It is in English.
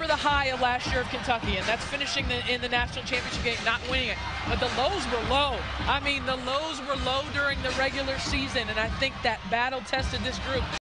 remember the high of last year of Kentucky, and that's finishing in the national championship game, not winning it. But the lows were low. I mean, the lows were low during the regular season, and I think that battle tested this group.